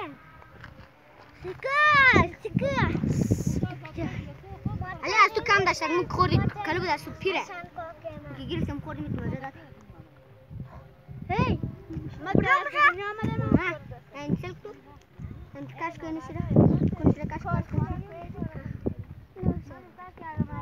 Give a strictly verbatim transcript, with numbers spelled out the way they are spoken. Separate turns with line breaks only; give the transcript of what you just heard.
سكر سكر علي از تو کم داشتن مو خوردی کلو داشت پیره که گیرستم خوردی میتونه داد هی ما برام بشه نه این سلک تو این کاش کنی شده کنی شده کاش کاش کنی